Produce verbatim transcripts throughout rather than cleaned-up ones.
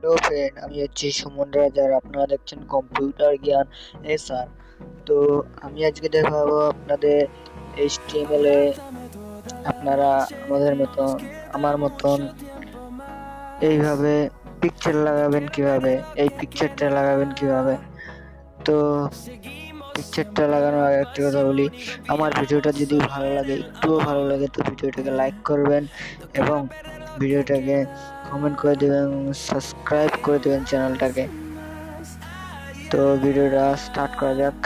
Hello friend, আমি হচ্ছি সুমন রাজ আর আপনারা দেখছেন কম্পিউটার জ্ঞান এসআর। তো আমি আজকে দেখাবো আপনাদের এইচটিএমএল এ আপনারা আমাদের মতন আমার মতন এইভাবে পিকচার লাগাবেন কিভাবে, এই পিকচারটা লাগাবেন কিভাবে। তো পিকচারটা লাগানোর আগে একটা কথা বলি, আমার ভিডিওটা যদি ভালো লাগে, একটুও ভালো লাগে, তো ভিডিওটাকে লাইক করবেন এবং ভিডিওটাকে কমেন্ট করে দেবেন এবং সাবস্ক্রাইব করে দেবেন চ্যানেলটাকে। তো ভিডিওটা স্টার্ট করা যাক।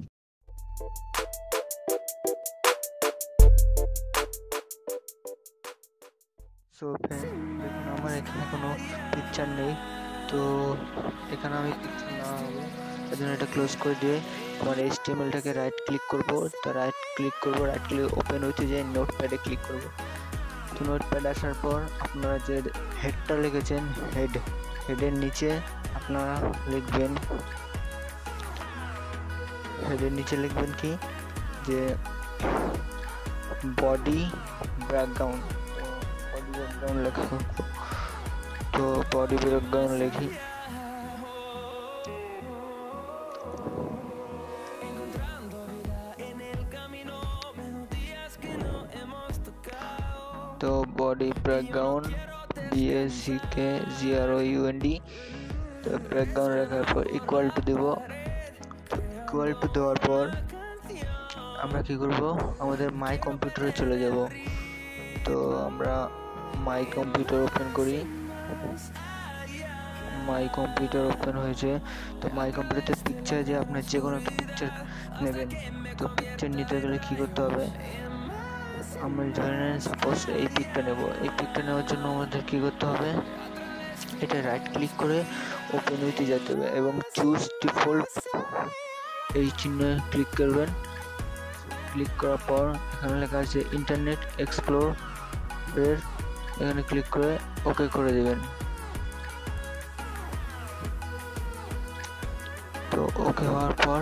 সো ফ্রেন্ড, দেখুন আমার এখানে কোনো পিকচার নেই, তো এখানে আমি পিকচার না হবে তার জন্য এটা ক্লোজ করে দিয়ে আমার এইচটিএমএলটাকে রাইট ক্লিক করব। তো রাইট ক্লিক করব, রাইট ক্লিক ওপেন হইতে যাই নোটপ্যাডে ক্লিক করব। তো নোটপ্যাড আসার পর আপনারা যে হেডটা লিখেছেন, হেড হেডের নিচে আপনারা লিখবেন, হেডের নিচে লিখবেন কি যে বডি ব্যাকগ্রাউন্ড। বডি ব্যাকগ্রাউন্ড লেখা, তো বডি ব্যাকগ্রাউন্ড লিখি। তো body background B A C K G R O U N D. তো ব্যাকগ্রাউন্ড রাখার পর ইকুয়াল টু দেব। ইকুয়াল টু দেওয়ার পর আমরা কি করব, আমাদের মাই কম্পিউটারে চলে যাব। তো আমরা মাই কম্পিউটার ওপেন করি। মাই কম্পিউটার ওপেন হয়েছে। তো মাই কম্পিউটারতে পিকচার, যে আপনার যে কোনো একটা পিকচার নেবেন। তো পিকচার নিতে গেলে কি করতে হবে, আমরা ধরে নেন সাপোজ এই পিকটা নেব। এই পিকটা নেওয়ার জন্য আমাদের কি করতে হবে, এটা রাইট ক্লিক করে ওপেন উইথে যেতে হবে এবং চুজ ডিফল্ট এই চিহ্নে ক্লিক করবেন। ক্লিক করার পর এখানে লেখা আছে ইন্টারনেট এক্সপ্লোরের, এখানে ক্লিক করে ওকে করে দেবেন। তো ওকে হওয়ার পর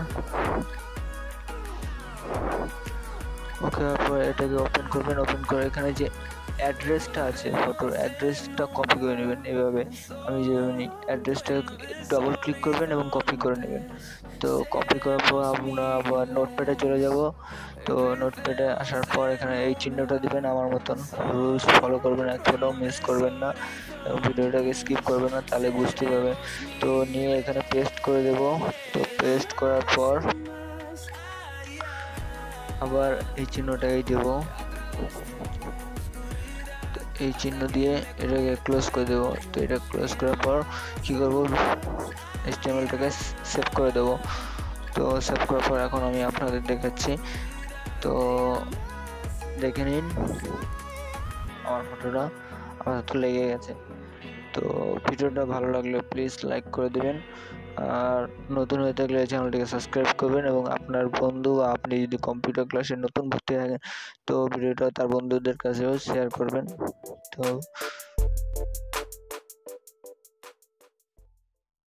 ওকে হওয়ার পর এটাকে ওপেন করবেন। ওপেন করে এখানে যে অ্যাড্রেসটা আছে, ফটোর অ্যাড্রেসটা কপি করে নেবেন। এভাবে আমি যেভাবে নিই, অ্যাড্রেসটা ডবল ক্লিক করবেন এবং কপি করে নেবেন। তো কপি করার পর আমরা আবার নোটপ্যাডে চলে যাব। তো নোটপ্যাডে আসার পর এখানে এই চিহ্নটা দিবেন। আমার মতন রুলস ফলো করবেন, এক ফোটাও মিস করবেন না এবং ভিডিওটাকে স্কিপ করবেন না, তাহলে বুঝতে পারবেন। তো নিয়ে এখানে পেস্ট করে দেব। তো পেস্ট করার পর আবার এই চিহ্নটাই দেব। এই চিহ্ন দিয়ে এটাকে ক্লোজ করে দেবো। তো এটা ক্লোজ করার পর কী করবো, এইচটিএমএলটাকে সেভ করে দেবো। তো সেভ করার পর এখন আমি আপনাদের দেখাচ্ছি। তো দেখে নিন আমার ফটোটা আপাতত লেগে গেছে। তো ভিডিওটা ভালো লাগলে প্লিজ লাইক করে দেবেন, আর নতুন হয়ে থাকলে চ্যানেলটিকে সাবস্ক্রাইব করবেন এবং আপনার বন্ধু বা আপনি যদি কম্পিউটার ক্লাসে নতুন ভর্তি থাকেন তো ভিডিওটা তার বন্ধুদের কাছেও শেয়ার করবেন। তো